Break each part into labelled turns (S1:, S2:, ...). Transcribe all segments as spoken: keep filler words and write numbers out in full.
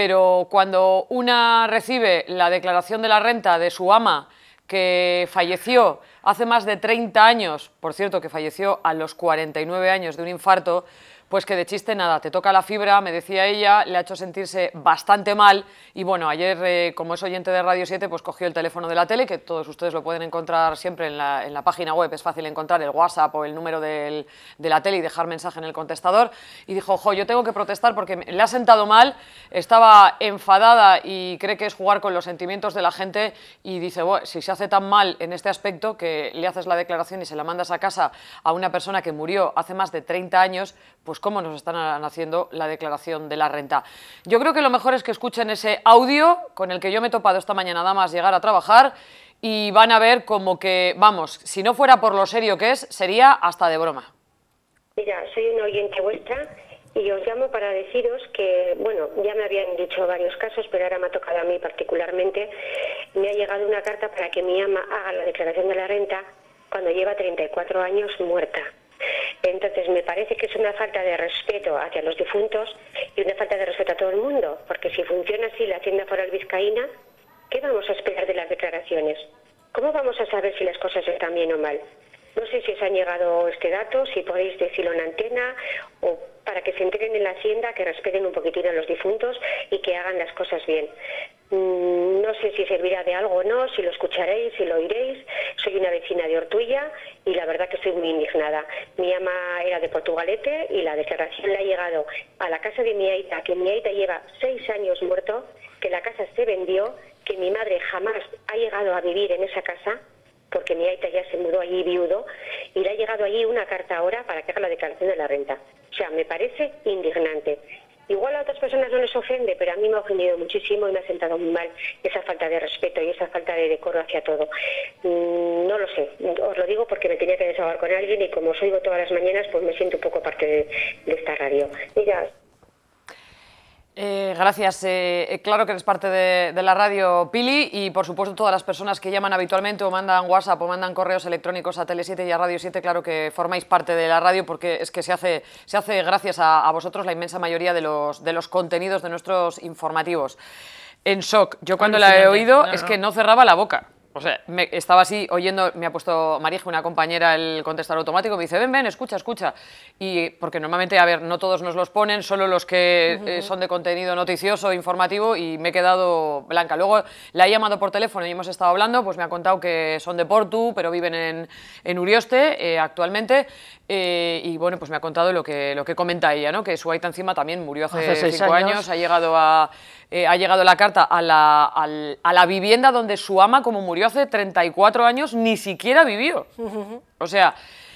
S1: pero cuando una recibe la declaración de la renta de su ama, que falleció hace más de treinta años, por cierto, que falleció a los cuarenta y nueve años de un infarto, pues que de chiste nada, te toca la fibra, me decía ella, le ha hecho sentirse bastante mal y bueno, ayer, eh, como es oyente de Radio siete, pues cogió el teléfono de la tele, que todos ustedes lo pueden encontrar siempre en la, en la página web, es fácil encontrar el WhatsApp o el número del, de la tele y dejar mensaje en el contestador, y dijo, jo, yo tengo que protestar porque le ha sentado mal, estaba enfadada y cree que es jugar con los sentimientos de la gente y dice, bueno, si se hace tan mal en este aspecto que le haces la declaración y se la mandas a casa a una persona que murió hace más de treinta años, pues cómo nos están haciendo la declaración de la renta. Yo creo que lo mejor es que escuchen ese audio con el que yo me he topado esta mañana nada más llegar a trabajar y van a ver como que, vamos, si no fuera por lo serio que es, sería hasta de broma.
S2: Mira, soy una oyente vuestra y os llamo para deciros que, bueno, ya me habían dicho varios casos, pero ahora me ha tocado a mí particularmente. Me ha llegado una carta para que mi ama haga la declaración de la renta cuando lleva treinta y cuatro años muerta. Entonces me parece que es una falta de respeto hacia los difuntos y una falta de respeto a todo el mundo, porque si funciona así la Hacienda Foral Vizcaína, ¿qué vamos a esperar de las declaraciones? ¿Cómo vamos a saber si las cosas están bien o mal? No sé si os han llegado este dato, si podéis decirlo en antena, o para que se enteren en la Hacienda, que respeten un poquitín a los difuntos y que hagan las cosas bien. Mm, no sé si servirá de algo o no, si lo escucharéis, si lo oiréis. Soy una vecina de Ortuella y la verdad que estoy muy indignada. Mi ama era de Portugalete y la declaración le ha llegado a la casa de mi aita, que mi aita lleva seis años muerto, que la casa se vendió, que mi madre jamás ha llegado a vivir en esa casa, porque mi aita ya se mudó allí viudo, y le ha llegado allí una carta ahora para que haga la declaración de la renta. O sea, me parece indignante. Igual a otras personas no les ofende, pero a mí me ha ofendido muchísimo y me ha sentado muy mal esa falta de respeto y esa falta de decoro hacia todo. Mm, no lo sé, os lo digo porque me tenía que desahogar con alguien y como os oigo todas las mañanas, pues me siento un poco parte de, de esta radio. Mira...
S1: Eh, gracias. Eh, claro que eres parte de, de la radio, Pili, y por supuesto todas las personas que llaman habitualmente o mandan WhatsApp o mandan correos electrónicos a Tele siete y a Radio siete, claro que formáis parte de la radio porque es que se hace, se hace gracias a, a vosotros la inmensa mayoría de los, de los contenidos de nuestros informativos. En shock. Yo cuando la he oído no, es no. que no cerraba la boca. O sea, me, estaba así oyendo, me ha puesto Marija, una compañera, el contestador automático, me dice, ven, ven, escucha, escucha. Y porque normalmente, a ver, no todos nos los ponen, solo los que uh-huh. eh, son de contenido noticioso, informativo, y me he quedado blanca. Luego la he llamado por teléfono y hemos estado hablando, pues me ha contado que son de Portu, pero viven en, en Urioste eh, actualmente. Eh, y bueno, pues me ha contado lo que, lo que comenta ella, ¿no? Que su aita encima también murió hace, hace cinco años. años, ha llegado, a, eh, ha llegado la carta a la, a, a la vivienda donde su ama, como murió hace treinta y cuatro años, ni siquiera vivió. Uh-huh. O sea,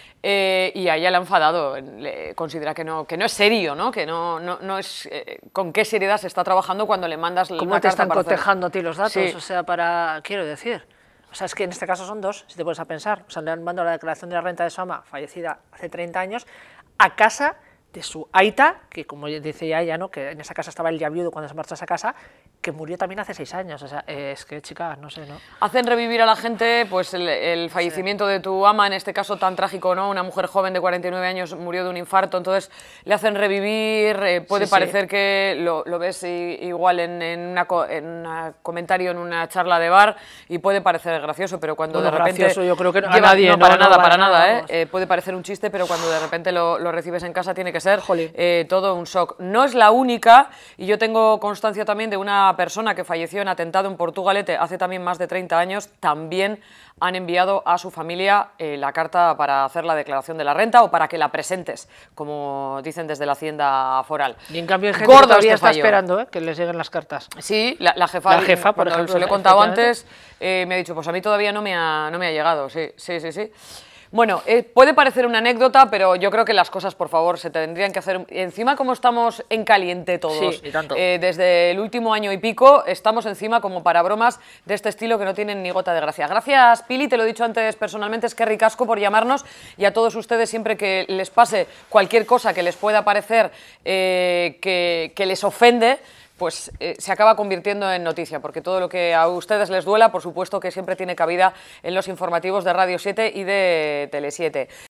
S1: eh, y a ella le ha enfadado, le considera que no, que no es serio, ¿no? Que no, no, no es... Eh, ¿con qué seriedad se está trabajando cuando le mandas la carta?
S3: ¿Cómo te están cotejando
S1: hacer?
S3: a ti los datos?
S1: Sí.
S3: O sea, para... quiero decir... O sea, es que en este caso son dos, si te pones a pensar. O sea, le han mandado la declaración de la renta de su ama, fallecida hace treinta años, a casa de su aita, que como decía ella, ¿no? Que en esa casa estaba el ya viudo cuando se marchó a esa casa, que murió también hace seis años. O sea, eh, es que, chica, no sé, ¿no?
S1: Hacen revivir a la gente pues el, el fallecimiento sí. de tu ama, en este caso tan trágico, ¿no? Una mujer joven de cuarenta y nueve años murió de un infarto, entonces le hacen revivir, eh, puede sí, parecer sí. que lo, lo ves igual en, en, una, en un comentario, en una charla de bar, y puede parecer gracioso, pero cuando
S3: bueno,
S1: de repente...
S3: gracioso yo creo que no,
S1: lleva,
S3: a nadie,
S1: no, para
S3: no,
S1: nada,
S3: no,
S1: para
S3: nada,
S1: nada, ¿eh? Eh, puede parecer un chiste, pero cuando de repente lo, lo recibes en casa tiene que ser eh, todo un shock. No es la única, y yo tengo constancia también de una persona que falleció en atentado en Portugalete hace también más de treinta años, también han enviado a su familia eh, la carta para hacer la declaración de la renta o para que la presentes, como dicen desde la Hacienda Foral.
S3: Y en cambio hay gente que todavía está esperando ¿eh? que les lleguen las cartas.
S1: Sí, la, la jefa,
S3: la jefa por
S1: cuando
S3: ejemplo,
S1: se lo he contado antes, eh, me ha dicho, pues a mí todavía no me ha, no me ha llegado, sí, sí, sí, sí. Bueno, eh, puede parecer una anécdota, pero yo creo que las cosas, por favor, se tendrían que hacer... Encima, como estamos en caliente todos,
S3: sí, y tanto.
S1: Eh, desde el último año y pico, estamos encima como para bromas de este estilo que no tienen ni gota de gracia. Gracias, Pili, te lo he dicho antes personalmente, es que ricasco por llamarnos, y a todos ustedes, siempre que les pase cualquier cosa que les pueda parecer eh, que, que les ofende, pues eh, se acaba convirtiendo en noticia, porque todo lo que a ustedes les duela, por supuesto que siempre tiene cabida en los informativos de Radio siete y de Tele siete.